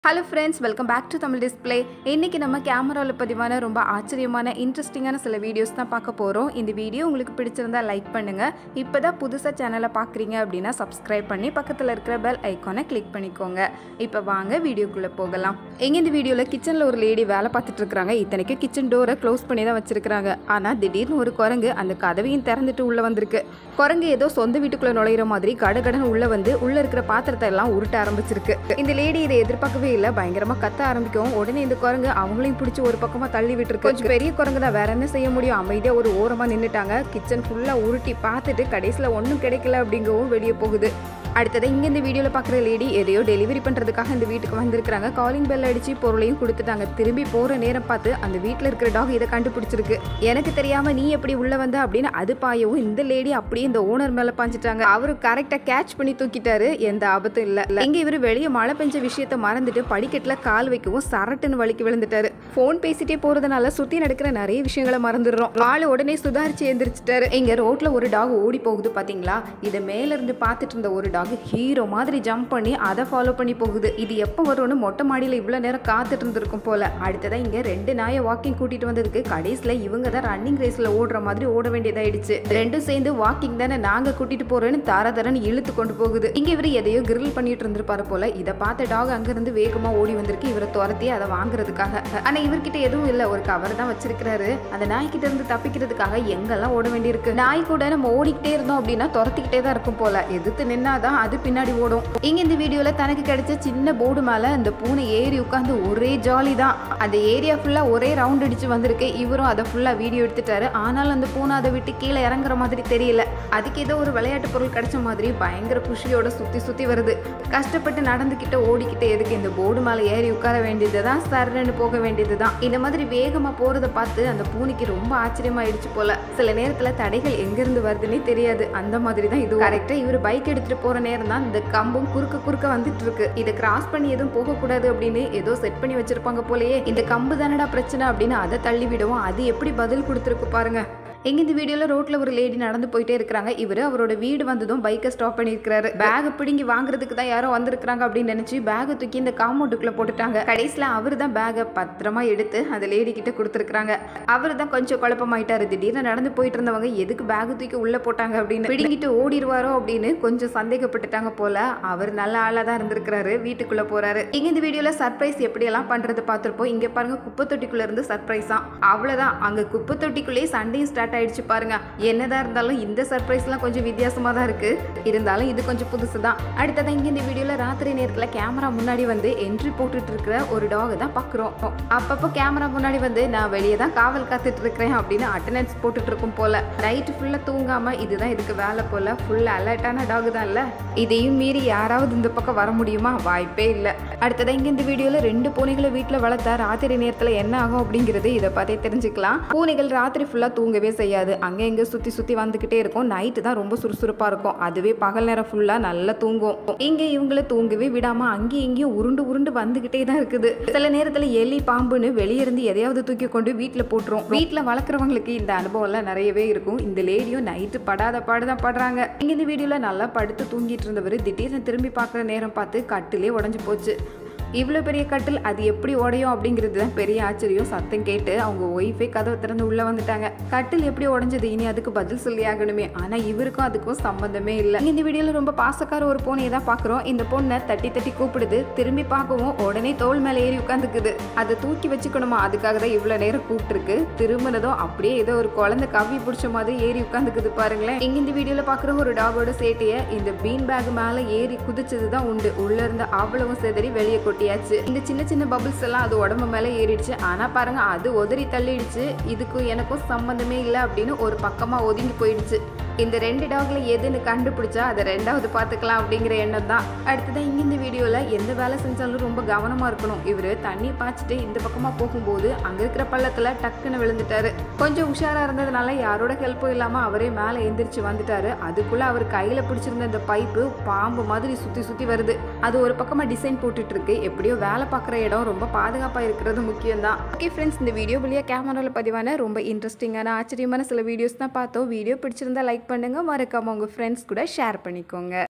Hello friends, welcome back to Tamil Display. இன்னைக்கு நம்ம கேமரால பதிவான ரொம்ப ஆச்சரியமான இன்ட்ரஸ்டிங்கான சில வீடியோஸ் தான் பார்க்க போறோம். இந்த வீடியோ உங்களுக்கு பிடிச்சிருந்தா லைக் பண்ணுங்க. இப்போதான் புதுசா சேனலை பார்க்குறீங்க அப்படினா Subscribe பண்ணி பக்கத்துல இருக்கிற பெல் ஐகானை கிளிக் பண்ணிக்கோங்க. இப்போ வாங்க வீடியோக்குள்ள போகலாம். இந்த வீடியோல கிச்சன்ல ஒரு லேடி வேலை பார்த்துட்டு இருக்காங்க. இத்தனைக்கு கிச்சன் டோரை க்ளோஸ் பண்ணி தான் வச்சிருக்காங்க. ஆனா திடீர்னு ஒரு குரங்கு அந்த கதவையும் திறந்துட்டு உள்ள வந்திருக்கு. குரங்கு ஏதோ சொந்த வீட்டுக்குள்ள நுழையிற மாதிரி கடகடன்னு உள்ள வந்து உள்ள இருக்கிற பாத்திரத்தை எல்லாம் உருட்ட ஆரம்பிச்சிருக்கு. இந்த லேடி இதை எதிர்பார்க்கவே இல்ல, பயங்கரமா கத்த ஆரம்பிக்கும். உடனே இந்த குரங்கு அவங்களையும் பிடிச்சி ஒரு பக்கமா தள்ளி விட்டுருக்கு. கொஞ்சம் பெரிய குரங்கு தான், வேற என்ன செய்ய முடியும், அமைதியா ஒரு ஓரமா நின்னுட்டாங்க. கிச்சன் ஃபுல்லா உருட்டி பார்த்துட்டு கடைசியில ஒன்றும் கிடைக்கல அப்படிங்கவும் வெளியே போகுது. அடுத்தது இங்க இந்த வீடியோல பாக்குற லேடி எதையோ டெலிவரி பண்றதுக்காக இந்த வீட்டுக்கு வந்திருக்காங்க. காலிங் பெல் அடிச்சு பொருளையும் கொடுத்துட்டாங்க. திரும்பி போற நேரம் பார்த்து அந்த வீட்டுல இருக்கிற டாக் இதை கண்டுபிடிச்சிருக்கு. எனக்கு தெரியாம நீ எப்படி உள்ள வந்த அப்படின்னு அது பாயவும் இந்த லேடி அப்படியே இந்த ஓனர் மேல பாஞ்சிட்டாங்க. அவரு கரெக்டா கேட்ச் பண்ணி தூக்கிட்டாரு. எந்த ஆபத்தும் இல்ல. இங்க இவரு வெளியே மழை பெஞ்ச விஷயத்த மறந்துட்டு படிக்கட்டுல கால் வைக்கவும் சரட்டுன்னு வலிக்கு விழுந்துட்டாரு. போன் பேசிட்டே போறதுனால சுத்தி நடக்கிற நிறைய விஷயங்களை மறந்துடுறோம். ஆளு உடனே சுதாரிச்சு எந்திரிச்சிட்டாரு. இங்க ரோட்ல ஒரு டாக் ஓடி போகுது பாத்தீங்களா? இதை மேல இருந்து பாத்துட்டு இருந்த ஒரு டாக் ஹீரோ மாதிரி ஜம்ப் பண்ணி அதை ஃபாலோ பண்ணி போகுது. இது எப்போ வரும்னு மொட்டை மாடியில் இவ்வளோ நேரம் காத்துட்டு இருந்திருக்கும் போல. அடுத்ததான் இங்கே ரெண்டு நாயை வாக்கிங் கூட்டிட்டு வந்ததுக்கு கடைசியில் இவங்க தான் ரன்னிங் ரேஸில் ஓடுற மாதிரி ஓட வேண்டியதாயிடுச்சு. ரெண்டும் சேர்ந்து வாக்கிங் தானே நாங்கள் கூட்டிட்டு போறேன்னு தரன்னு இழுத்து கொண்டு போகுது. இங்கே இவர் எதையோ கிரில் பண்ணிட்டு இருந்திருப்பாரு போல. இதை பார்த்த டாக் அங்கிருந்து வேகமாக ஓடி வந்திருக்கு இவரை துரத்தி அதை வாங்குறதுக்காக. ஆனால் இவர்கிட்ட எதுவும் இல்லை, ஒரு கவர் தான் வச்சிருக்கிறாரு. அந்த நாய்கிட்ட இருந்து தப்பிக்கிறதுக்காக எங்கெல்லாம் ஓட வேண்டியிருக்கு. நாய் கூட நம்ம ஓடிக்கிட்டே இருந்தோம் அப்படின்னா துரத்திக்கிட்டே தான் இருக்கும் போல. எதிர்த்து நின்னாதான் அது பின்னாடி ஓடும். இங்க இந்த வீடியோல தனக்கு கிடைச்ச சின்ன போர்டு மேல இந்த பூனை ஏறி உட்கார்ந்து ஒரே ஜாலி தான். அந்த ஏரியா ஃபுல்லா ஒரே ரவுண்ட் அடிச்சு வந்திருக்கு. இவரும் அதை ஃபுல்லா வீடியோ எடுத்துட்டாரு. ஆனாலும் அந்த பூனை அதை விட்டு கீழே இறங்குற மாதிரி தெரியல. அதுக்கு ஏதோ ஒரு விளையாட்டு பொருள் கிடைச்ச மாதிரி பயங்கர குஷியோட சுத்தி சுத்தி வருது. கஷ்டப்பட்டு நடந்துகிட்ட ஓடிக்கிட்டு எதுக்கு இந்த போர்டு மேல ஏறி உட்கார வேண்டியதுதான், சரன்னு போக வேண்டியதுதான். இந்த மாதிரி வேகமா போறத பார்த்து அந்த பூனைக்கு ரொம்ப ஆச்சரியமாயிடுச்சு போல. சில நேரத்துல தடைகள் எங்க இருந்து வருதுன்னே தெரியாது. அந்த மாதிரி தான் இது. கரெக்டா இவர் பைக் எடுத்துட்டு போற நேரம் தான் இந்த கம்பும் குறுக்க வந்துட்டு இருக்கு. இதை கிராஸ் பண்ணி எதுவும் போக கூடாது அப்படின்னு ஏதோ செட் பண்ணி வச்சிருப்பாங்க போலயே. இந்த கம்பு தானடா பிரச்சனை அப்படின்னு அதை தள்ளி விடுவோம். அது எப்படி பதில் கொடுத்துருக்கு பாருங்க. எங்க இந்த வீடியோல ரோட்ல ஒரு லேடி நடந்து போயிட்டே இருக்காங்க. இவரு அவரோட வீடு வந்ததும் பைக்கை ஸ்டாப் பண்ணிருக்காரு. பேக் பிடிங்கி வாங்குறதுக்கு தான் யாரோ வந்திருக்காங்க அப்படின்னு நினைச்சு பேகை தூக்கி இந்த காம்பவுண்டுக்குள்ள போட்டுட்டாங்க. கடைசியில அவரு தான் பேகை பத்திரமா எடுத்து அந்த லேடி கிட்ட கொடுத்துருக்காங்க. அவரு தான் கொஞ்சம் குழப்பமாயிட்டாரு. திடீர்னு நடந்து போயிட்டு இருந்தவங்க எதுக்கு பேக் தூக்கி உள்ள போட்டாங்க அப்படின்னு பிடிங்கிட்டு ஓடிடுவாரோ அப்படின்னு கொஞ்சம் சந்தேகப்பட்டுட்டாங்க போல. அவர் நல்ல ஆளா தான் இருந்திருக்கிறாரு. வீட்டுக்குள்ள போறாரு. இங்க இந்த வீடியோல சர்ப்ரைஸ் எப்படி எல்லாம் பண்றது பார்த்திருப்போம். இங்க பாருங்க, குப்பை தொட்டிக்குள்ள இருந்து சர்ப்ரைஸா. அவ்வளவுதான், அங்க குப்பை தொட்டிக்குள்ளே சண்டையும் ஸ்டார்ட் ஆயிடுச்சு பாருங்க. என்னதான் இருந்தாலும் இந்த சர்ப்ரைஸ் எல்லாம் கொஞ்சம் வித்தியாசமா தான் இருக்கு. இருந்தாலும் இது கொஞ்சம் புதுசு தான். அடுத்ததான் இங்க இந்த வீடியோல ராத்திரி நேரத்துல கேமரா முன்னாடி வந்து என்ட்ரி போட்டுட்டு இருக்கிற ஒரு டாக் தான் பாக்குறோம். அப்பப்போ கேமரா முன்னாடி வந்து நான் வெளியே தான் காவல் காத்துட்டு இருக்கிறேன் அப்படின்னு அட்டெண்டன்ஸ் போட்டுட்டு இருக்கும் போல. நைட்டு ஃபுல்லா தூங்காம இதுதான் இதுக்கு வேலை போல. ஃபுல் அலர்ட்டான டாக் தான் இல்ல. இதையும் மீறி யாராவது இந்த பக்கம் வர முடியுமா? வாய்ப்பே இல்லை. அடுத்ததான் இங்க இந்த வீடியோல ரெண்டு பூனைகளை வீட்டுல வளர்த்தா ராத்திரி நேரத்துல என்ன ஆகும் அப்படிங்கிறது இதை பார்த்தே தெரிஞ்சுக்கலாம். பூனைகள் ராத்திரி ஃபுல்லா தூங்கவே செய்யாது. அங்கே இங்கே சுற்றி வந்துக்கிட்டே இருக்கும். நைட்டு தான் ரொம்ப சுறுசுறுப்பாக இருக்கும். அதுவே பகல் நேரம் ஃபுல்லாக நல்லா தூங்கும். இங்கே இவங்களை தூங்கவே விடாமல் அங்கேயும் இங்கேயும் உருண்டு வந்துக்கிட்டே தான் இருக்குது. சில நேரத்தில் எலி பாம்புன்னு வெளியே இருந்து எதையாவது தூக்கி கொண்டு வீட்டில் போட்டுரும். வீட்டில் வளர்க்குறவங்களுக்கு இந்த அனுபவம்லாம் நிறையவே இருக்கும். இந்த லேடியும் நைட்டு படாத பாடுதான் படுறாங்க. இங்கே இந்த வீடியோவில் நல்லா படுத்து தூங்கிட்டு இருந்தவர் திடீர்னு திரும்பி பார்க்குற நேரம் பார்த்து கட்டிலே உடஞ்சி போச்சு. இவ்வளோ பெரிய கட்டில் அது எப்படி உடையும் அப்படிங்கிறது தான் பெரிய ஆச்சரியம். சத்தம் கேட்டு அவங்க ஒய்ஃபே கதவை திறந்து உள்ளே வந்துட்டாங்க. கட்டில் எப்படி உடஞ்சது, இனி அதுக்கு பதில் சொல்லி ஆகணுமே. ஆனால் இவருக்கும் அதுக்கும் சம்மந்தமே இல்லை. இந்த வீடியோவில் ரொம்ப பாசக்கார ஒரு பூனையை தான் பார்க்குறோம். இந்த பொண்ணை தட்டி கூப்பிடுது. திரும்பி பார்க்கவும் உடனே தோல் மேலே ஏறி உட்காந்துக்குது. அதை தூக்கி வச்சுக்கணுமா, அதுக்காக தான் இவ்வளோ நேரம் கூப்பிட்டுருக்கு. திரும்பினதும் அப்படியே ஏதோ ஒரு குழந்தை கவி பிடிச்ச மாதிரி ஏறி உட்காந்துக்குது பாருங்களேன். இங்கே இந்த வீடியோவில் பார்க்குற ஒரு டாகோட சேட்டையை இந்த பீன் பேக் மேலே ஏறி குதிச்சது தான் உண்டு. உள்ள இருந்து அவ்வளவும் செதறி வெளியே கொட்டி. இந்த சின்ன சின்ன பபிள்ஸ் எல்லாம் அது உடம்பு மேல ஏறிடுச்சு. ஆனா பாருங்க, அது உதறி தள்ளிடுச்சு. இதுக்கும் எனக்கும் சம்பந்தமே இல்லை அப்படின்னு ஒரு பக்கமா ஒதுங்கி போயிடுச்சு. இந்த ரெண்டு டாக்ல எதுன்னு கண்டுபிடிச்சா அதை ரெண்டாவது பார்த்துக்கலாம் அப்படிங்கிற எண்ணம் தான். அடுத்ததான் இங்க இந்த வீடியோல எந்த வேலை செஞ்சாலும் ரொம்ப கவனமா இருக்கணும். இவரு தண்ணி பாய்ச்சிட்டு இந்த பக்கமா போகும்போது அங்க இருக்கிற பள்ளத்துல டக்குன்னு விழுந்துட்டாரு. கொஞ்சம் உஷாரா இருந்ததுனால யாரோட ஹெல்ப்பும் இல்லாம அவரே மேல எந்திரிச்சு வந்துட்டாரு. அதுக்குள்ள அவர் கையில பிடிச்சிருந்த இந்த பைப்பு பாம்பு மாதிரி சுத்தி வருது. அது ஒரு பக்கமா டிசைன் போட்டுட்டு இருக்கு. எப்படியோ வேலை பார்க்குற இடம் ரொம்ப பாதுகாப்பா இருக்கிறது முக்கியம் தான். ஓகே ஃப்ரெண்ட்ஸ், இந்த வீடியோ வழியா கேமரால பதிவான ரொம்ப இன்ட்ரெஸ்டிங்கான ஆச்சரியமான சில வீடியோஸ் தான் பார்த்தோம். வீடியோ பிடிச்சிருந்தா லைக் பண்ணுங்க, மறக்காம உங்க ஃப்ரெண்ட்ஸ் கூட ஷேர் பண்ணிக்கோங்க.